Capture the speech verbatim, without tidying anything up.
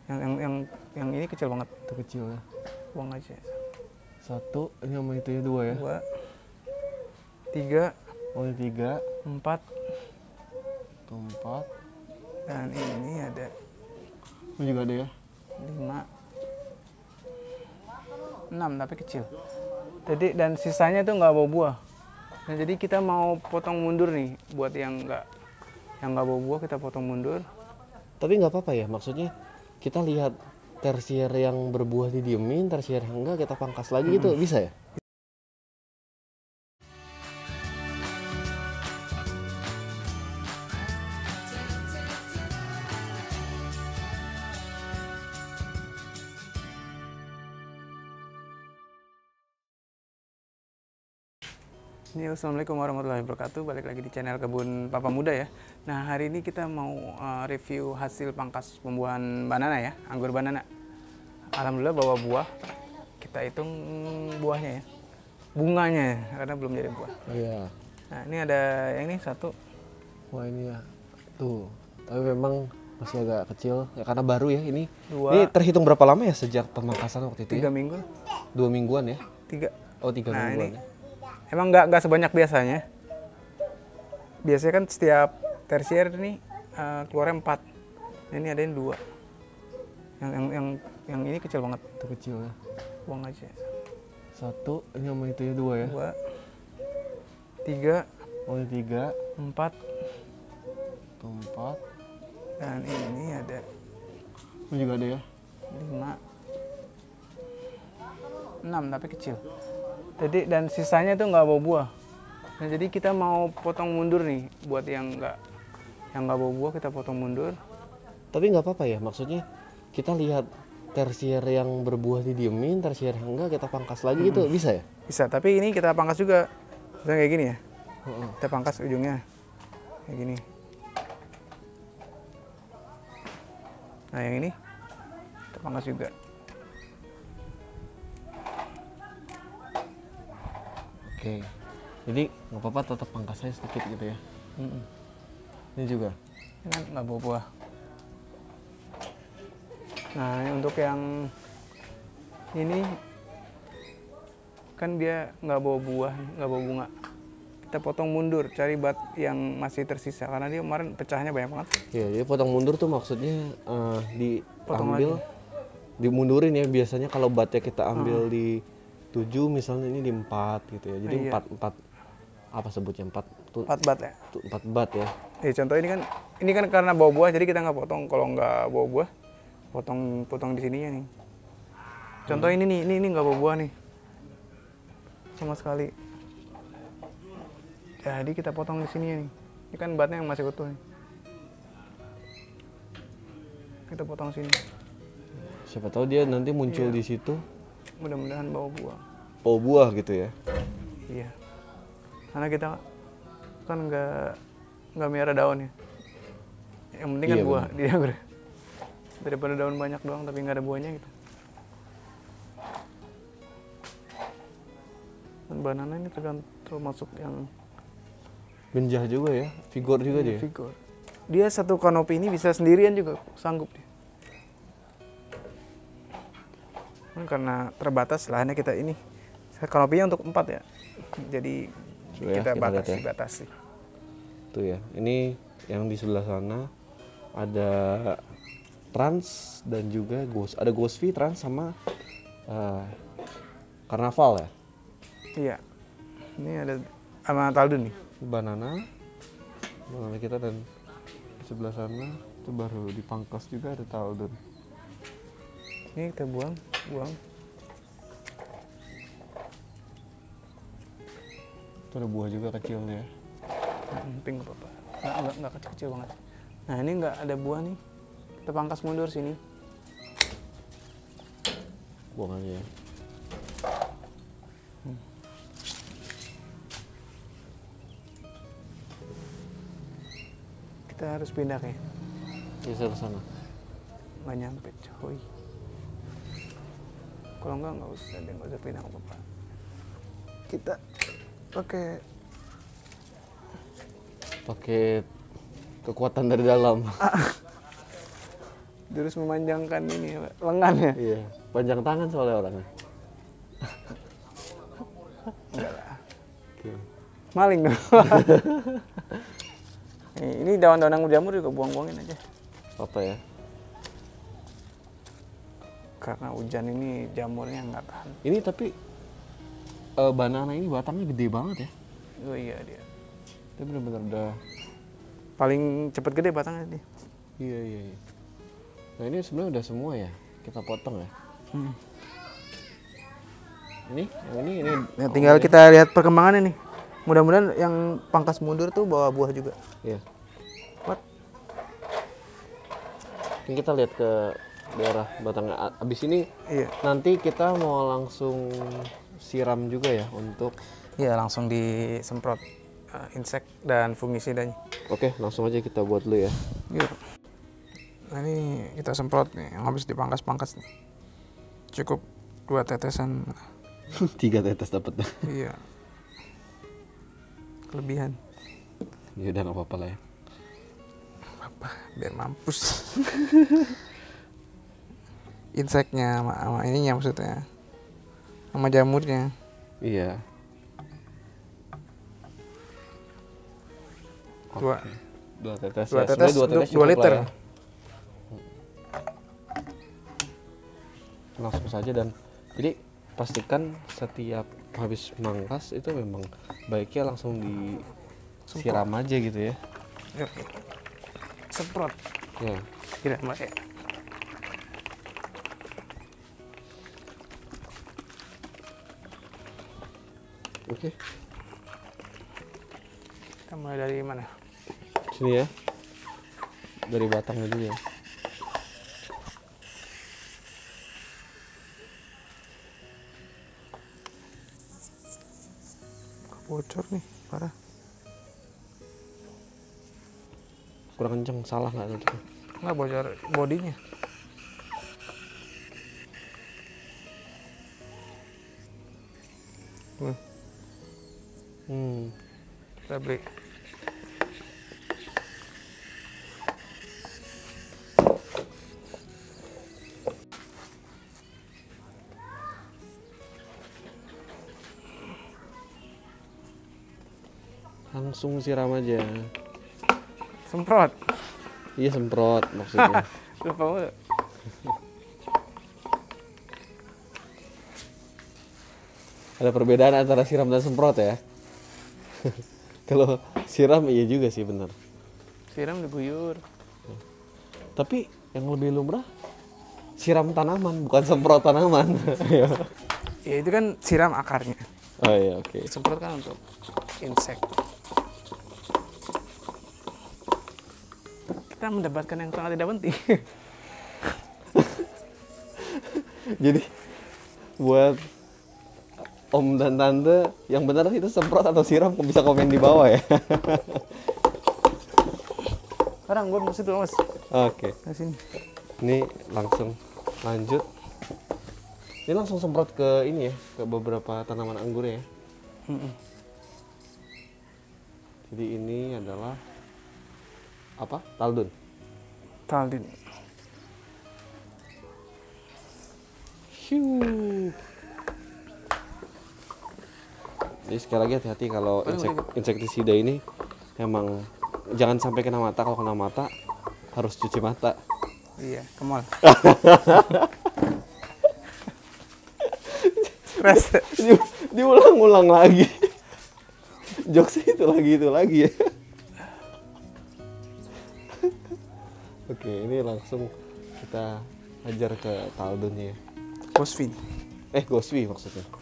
Yang yang yang yang ini kecil banget. Itu kecil ya. Buang aja. Satu, ini sama itu ya dua ya. Dua, tiga, Oh ini tiga, empat, itu empat. dan ini ada Ini juga ada ya. lima, enam tapi kecil. Jadi dan sisanya itu nggak bawa buah. Nah, jadi kita mau potong mundur nih buat yang nggak yang nggak bawa buah, kita potong mundur. Tapi nggak apa-apa ya, maksudnya kita lihat tersier yang berbuah didiemin, tersier yang enggak kita pangkas lagi gitu, bisa ya? Ini Assalamualaikum warahmatullahi wabarakatuh. Balik lagi di channel Kebun Papa Muda ya. Nah, hari ini kita mau uh, review hasil pangkas pembuahan banana ya, anggur banana. Alhamdulillah bawa buah. Kita hitung buahnya ya, bunganya ya, karena belum jadi buah. Iya. Nah, ini ada yang ini satu. Wah ini ya, tuh. Tapi memang masih agak kecil ya karena baru ya ini. Dua. Ini terhitung berapa lama ya sejak pemangkasan waktu itu? Tiga ya? minggu. Dua mingguan ya? Tiga. Oh tiga Nah, mingguan. ini Ya? emang nggak nggak sebanyak biasanya. Biasanya kan setiap tersier ini uh, keluarnya empat. Ini ada yang dua. Yang yang yang yang ini kecil banget. Itu kecil ya. Buang aja. Satu, ini sama itu ya dua ya. Dua, tiga, Oh ini tiga, empat, itu empat. dan ini ada Ini juga ada ya. lima, enam tapi kecil. Jadi dan sisanya itu nggak bawa buah. Nah, jadi kita mau potong mundur nih buat yang nggak yang nggak bawa buah, kita potong mundur. Tapi nggak apa-apa ya, maksudnya kita lihat tersier yang berbuah didiemin, tersier yang enggak kita pangkas lagi gitu, bisa ya? Bisa, tapi ini kita pangkas juga. Misalnya kayak gini ya. Heeh. Kita pangkas ujungnya kayak gini. Nah, yang ini kita pangkas juga. Oke, jadi nggak apa-apa tetap pangkasnya sedikit gitu ya. Mm-mm. Ini juga. Ini kan nggak bawa buah. Nah, ini untuk yang ini kan dia nggak bawa buah, nggak bawa bunga. Kita potong mundur, cari bat yang masih tersisa karena dia kemarin pecahnya banyak banget. Ya, jadi potong mundur tuh maksudnya eh, Potong diambil, dimundurin ya. Biasanya kalau batnya kita ambil uh. di tujuh, misalnya ini di empat gitu ya. Jadi Iya. empat empat apa sebutnya empat tuh Empat bat ya. tuh, empat bat ya. Eh, contoh ini kan ini kan karena bawa buah, jadi kita nggak potong. Kalau nggak bawa buah, potong potong di sininya nih. Contoh hmm. ini nih, ini ini nggak bawa buah nih sama sekali. Jadi kita potong di sini nih. Ini kan batnya yang masih utuh nih. Kita potong sini. Siapa tahu dia nanti muncul Iya. di situ. Mudah-mudahan bawa buah. Bawa buah gitu ya. Iya. Karena kita kan nggak nggak miara daun ya. Yang penting kan Iya, buah bener. di anggur. Daripada daun banyak doang tapi nggak ada buahnya gitu. Dan banana ini tergantung termasuk yang Benjah juga ya, vigor juga dia. vigor. Dia satu kanopi ini bisa sendirian juga sanggup dia. Karena terbatas lahannya kita ini. Kanopinya untuk empat ya. Jadi Coba ya, kita, kita batasi, lihat ya. batasi. Tuh ya, ini yang di sebelah sana ada Trans dan juga Ghost. Ada Ghost V, Trans sama uh, Karnaval ya. Iya. Ini ada sama Taldun nih. Banana, banana kita, dan di sebelah sana itu baru dipangkas juga ada Taldun. Ini kita buang, buang. Itu ada buah juga kecil ya. Hmm, pink apa-apa. Nggak, nggak, nggak kecil-kecil banget. Nah, ini nggak ada buah nih. Kita pangkas mundur sini. Buang aja ya. Kita harus pindah kayak. Geser ke sana. Nggak nyampe, coy. Kalau nggak, nggak usah deh, nggak usah pindah apa-apa. Kita pakai Pakai kekuatan dari dalam. Jurus memanjangkan ini lengan ya. Iya, panjang tangan soalnya orangnya. Enggak lah. Oke. Maling dong. Nih, ini daun-daun anggur jamur juga buang-buangin aja. Apa ya? Karena hujan ini jamurnya nggak tahan. Ini tapi eh, banana ini batangnya gede banget ya. Oh iya dia. Dia bener-bener udah. Paling cepet gede batangnya nih. Iya iya. iya. Nah ini sebenarnya udah semua ya. Kita potong ya. Hmm. Ini, yang ini, ini. Nah, tinggal oh, kita lihat perkembangannya nih. Mudah-mudahan yang pangkas mundur tuh bawa buah juga. Iya. What? Ini kita lihat ke daerah batangnya. Abis ini Iya. nanti kita mau langsung siram juga ya untuk. Iya langsung disemprot uh, insek dan fungisidanya. Oke, langsung aja kita buat dulu ya. Yuk. Nah ini kita semprot nih, yang habis dipangkas-pangkas nih. Cukup dua tetesan. Tiga tetes dapet. Iya. Kelebihan. Ya udah nggak apa-apa lah ya. Apa? Biar mampus. Inseknya sama, sama ininya maksudnya. Sama jamurnya. Iya. Dua. Oke. Dua tetes. Dua ya. tetes, Sebenarnya dua dua, tetes dua cukup liter. lah ya. Langsung saja dan jadi pastikan setiap habis mangkas itu memang baiknya langsung disiram aja gitu ya. Yuk. Semprot. Ya. Tidak pakai. Oke. Kita mulai dari mana? Sini ya. Dari batangnya dulu ya. Bocor nih, parah. Kurang kenceng, salah nggak tuh? Nggak bocor bodinya. Hmm. Hmm. Kita break. Langsung siram aja. Semprot. Iya semprot maksudnya. Lupa mulu. Ada perbedaan antara siram dan semprot ya. Kalau siram iya juga sih benar. Siram diguyur. Tapi yang lebih lumrah siram tanaman bukan semprot tanaman. Ya itu kan siram akarnya. Oh iya oke. Okay. Semprot kan untuk insek. Kita mendapatkan yang sangat tidak penting. Jadi buat om dan tante yang benar itu semprot atau siram bisa komen di bawah ya. Sekarang gue masih dulu mas. Oke. Ke sini. Ini langsung lanjut. Ini langsung semprot ke ini ya, ke beberapa tanaman anggur ya. Mm-mm. Jadi ini adalah apa? Taldun. Taldin. Hiu. Jadi sekali lagi hati-hati kalau insek, insektisida ini emang jangan sampai kena mata. Kalau kena mata harus cuci mata. Iya, ke mall. Stres. Di, diulang-ulang lagi. Jokesnya itu lagi itu lagi ya. Oke, ini langsung kita ajar ke taldunnya ya. Gosvin. Eh, Goswi maksudnya.